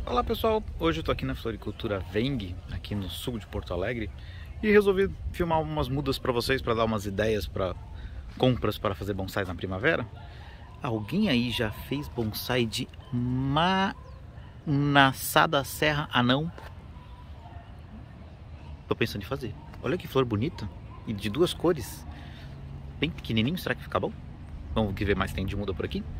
Olá pessoal, hoje eu tô aqui na Floricultura Veng, aqui no sul de Porto Alegre, e resolvi filmar umas mudas para vocês, para dar umas ideias para compras para fazer bonsais na primavera. Alguém aí já fez bonsai de Manassá da Serra Anão? Tô pensando em fazer. Olha que flor bonita, e de duas cores, bem pequenininho. Será que fica bom? Vamos ver mais tem de muda por aqui.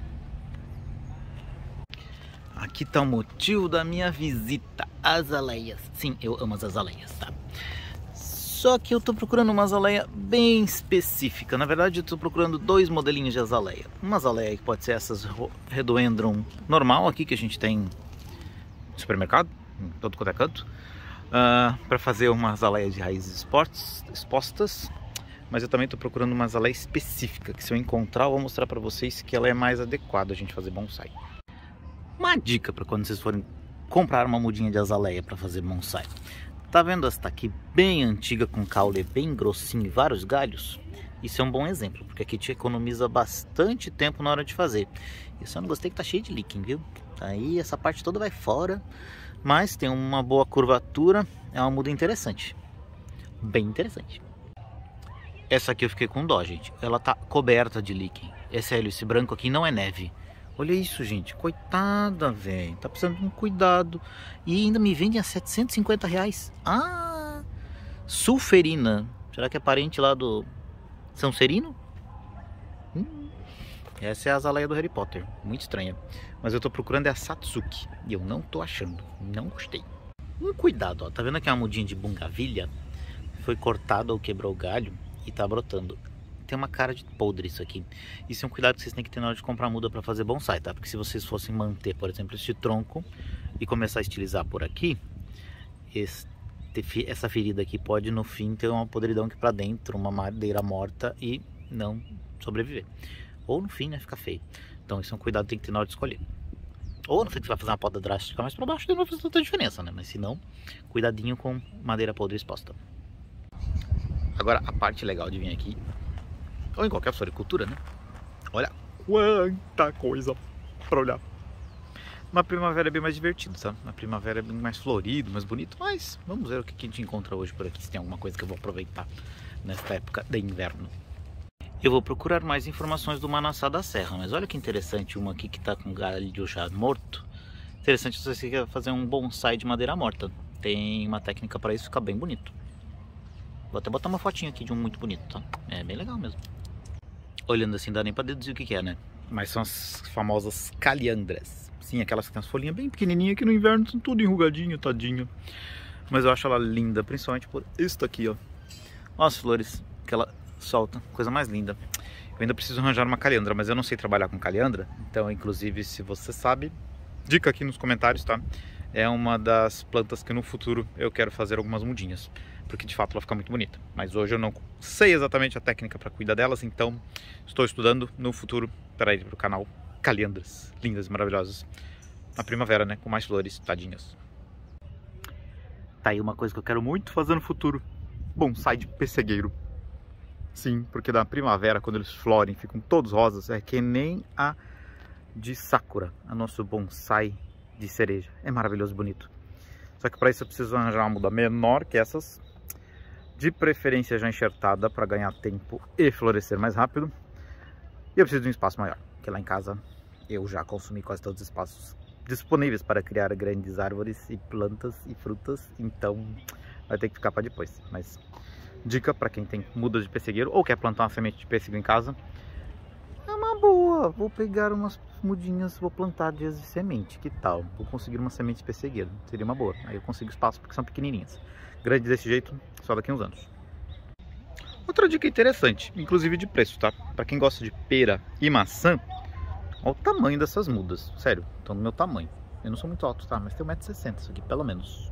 Aqui tá o motivo da minha visita, azaleias. Sim, eu amo as azaleias, tá? Só que eu tô procurando uma azaleia bem específica. Na verdade, eu tô procurando dois modelinhos de azaleia. Uma azaleia que pode ser essas Rhododendron normal aqui, que a gente tem no supermercado, em todo quanto é canto. Para fazer uma azaleia de raízes expostas. Mas eu também tô procurando uma azaleia específica, que se eu encontrar, eu vou mostrar para vocês que ela é mais adequada a gente fazer bonsai. Uma dica para quando vocês forem comprar uma mudinha de azaleia para fazer bonsai. Tá vendo esta aqui bem antiga, com caule bem grossinho e vários galhos? Isso é um bom exemplo, porque aqui te economiza bastante tempo na hora de fazer. Eu só não gostei que tá cheio de líquen, viu? Aí essa parte toda vai fora, mas tem uma boa curvatura, é uma muda interessante. Bem interessante. Essa aqui eu fiquei com dó, gente. Ela tá coberta de líquen. Esse branco aqui não é neve. Olha isso, gente. Coitada, velho. Tá precisando de um cuidado. E ainda me vendem a R$750. Ah! Sulferina. Será que é parente lá do Sonserino? Essa é a azaleia do Harry Potter. Muito estranha. Mas eu tô procurando a Satsuki. E eu não tô achando. Não gostei. Um cuidado, ó. Tá vendo aqui uma mudinha de bungavilha? Foi cortado ou quebrou o galho e tá brotando. Tem uma cara de podre isso aqui. Isso é um cuidado que vocês têm que ter na hora de comprar muda para fazer bonsai, tá? Porque se vocês fossem manter, por exemplo, este tronco e começar a estilizar por aqui, essa ferida aqui pode no fim ter uma podridão aqui para dentro, uma madeira morta e não sobreviver. Ou no fim, né, fica feio. Então isso é um cuidado que tem que ter na hora de escolher. Ou não sei que você vai fazer uma poda drástica mais para baixo, não vai fazer tanta diferença, né? Mas se não, cuidadinho com madeira podre exposta. Agora a parte legal de vir aqui, ou em qualquer floricultura, né? Olha quanta coisa pra olhar. Na primavera é bem mais divertido, tá? Na primavera é bem mais florido, mais bonito. Mas vamos ver o que a gente encontra hoje por aqui. Se tem alguma coisa que eu vou aproveitar nesta época de inverno. Eu vou procurar mais informações do Manassá da Serra. Mas olha que interessante, uma aqui que tá com galho já morto. Interessante se você quer fazer um bonsai de madeira morta. Tem uma técnica para isso, fica bem bonito. Vou até botar uma fotinha aqui de um muito bonito, tá? É bem legal mesmo. Olhando assim, dá nem pra deduzir o que é, né? Mas são as famosas caliandras. Sim, aquelas que tem as folhinhas bem pequenininhas que no inverno estão tudo enrugadinho, tadinho. Mas eu acho ela linda, principalmente por isso aqui, ó. Olha as flores que ela solta, coisa mais linda. Eu ainda preciso arranjar uma caliandra, mas eu não sei trabalhar com caliandra. Então, inclusive, se você sabe, dica aqui nos comentários, tá? É uma das plantas que no futuro eu quero fazer algumas mudinhas, porque de fato ela fica muito bonita. Mas hoje eu não sei exatamente a técnica para cuidar delas, então estou estudando no futuro para ir para o canal Caliandras, lindas e maravilhosas. Na primavera, né? Com mais flores, tadinhas. Tá aí uma coisa que eu quero muito fazer no futuro: bonsai de pessegueiro. Sim, porque na primavera, quando eles florem, ficam todos rosas, é que nem a de Sakura, a nosso bonsai de cereja. É maravilhoso e bonito. Só que para isso eu preciso arranjar uma muda menor que essas, de preferência já enxertada para ganhar tempo e florescer mais rápido. E eu preciso de um espaço maior, porque lá em casa eu já consumi quase todos os espaços disponíveis para criar grandes árvores e plantas e frutas, então vai ter que ficar para depois. Mas dica para quem tem muda de pessegueiro ou quer plantar uma semente de pêssego em casa, é uma boa. Vou pegar umas mudinhas, vou plantar de semente, que tal? Vou conseguir uma semente de pessegueiro, seria uma boa. Aí eu consigo espaço porque são pequenininhas. Grandes desse jeito, só daqui a uns anos. Outra dica interessante, inclusive de preço, tá? Para quem gosta de pera e maçã, olha o tamanho dessas mudas. Sério, estão no meu tamanho. Eu não sou muito alto, tá? Mas tem 1,60 m isso aqui, pelo menos.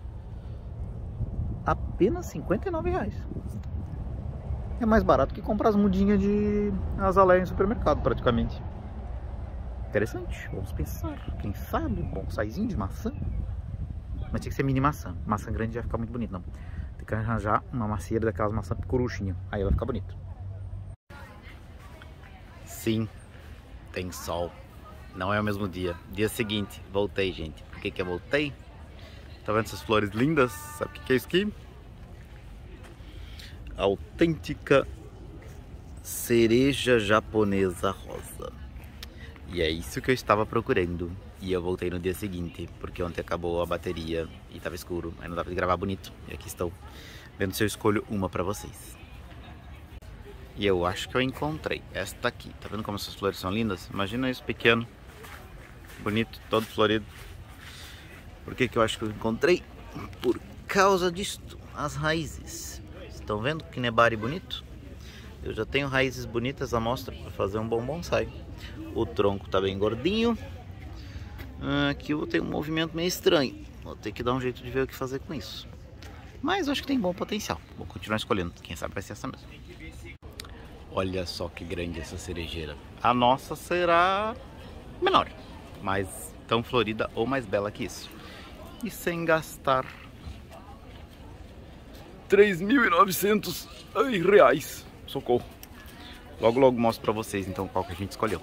Apenas R$59. É mais barato que comprar as mudinhas de azaleia em supermercado, praticamente. Interessante, vamos pensar. Quem sabe, bonsaizinho de maçã. Mas tinha que ser mini maçã. Maçã grande vai ficar muito bonito, não. Tem que arranjar uma macieira daquelas maçãs coruchinha. Aí vai ficar bonito. Sim, tem sol. Não é o mesmo dia. Dia seguinte, voltei, gente. por que eu voltei? Tá vendo essas flores lindas? Sabe o que é isso aqui? Autêntica cereja japonesa rosa. E é isso que eu estava procurando. E eu voltei no dia seguinte, porque ontem acabou a bateria e tava escuro, aí não dava de gravar bonito. E aqui estou, vendo se eu escolho uma pra vocês. E eu acho que eu encontrei esta aqui. Tá vendo como essas flores são lindas? Imagina isso pequeno, bonito, todo florido. Por que eu acho que eu encontrei? Por causa disto, as raízes. Estão vendo que nebari bonito? Eu já tenho raízes bonitas à mostra para fazer um bom bonsai. O tronco tá bem gordinho. Aqui eu tenho um movimento meio estranho. Vou ter que dar um jeito de ver o que fazer com isso. Mas eu acho que tem bom potencial. Vou continuar escolhendo. Quem sabe vai ser essa mesmo. Olha só que grande essa cerejeira. A nossa será menor, mas tão florida ou mais bela que isso. E sem gastar 3.900 reais. Socorro. Logo mostro pra vocês então qual que a gente escolheu.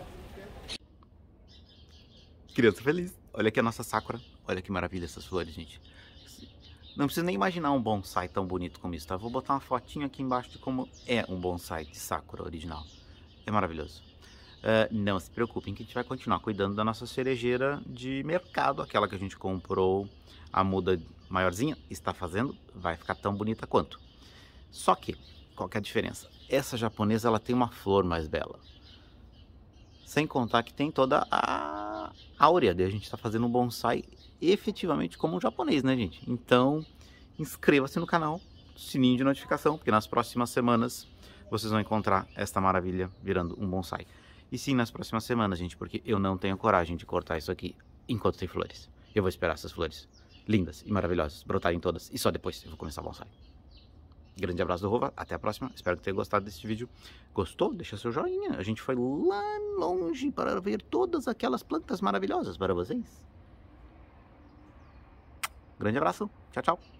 Criança feliz. Olha aqui a nossa sakura. Olha que maravilha essas flores, gente. Não precisa nem imaginar um bonsai tão bonito como isso, tá? Vou botar uma fotinha aqui embaixo de como é um bonsai de sakura original. É maravilhoso. Não se preocupem que a gente vai continuar cuidando da nossa cerejeira de mercado. Aquela que a gente comprou, a muda maiorzinha, está fazendo, vai ficar tão bonita quanto. Só que, qual que é a diferença? Essa japonesa, ela tem uma flor mais bela. Sem contar que tem toda a áurea. A gente está fazendo um bonsai efetivamente como um japonês, né, gente? Então, inscreva-se no canal, sininho de notificação, porque nas próximas semanas vocês vão encontrar esta maravilha virando um bonsai. E sim, nas próximas semanas, gente, porque eu não tenho coragem de cortar isso aqui enquanto tem flores. Eu vou esperar essas flores lindas e maravilhosas brotarem todas e só depois eu vou começar o bonsai. Grande abraço do Rova, até a próxima, espero que tenha gostado desse vídeo. Gostou? Deixa seu joinha, a gente foi lá longe para ver todas aquelas plantas maravilhosas para vocês. Grande abraço, tchau, tchau.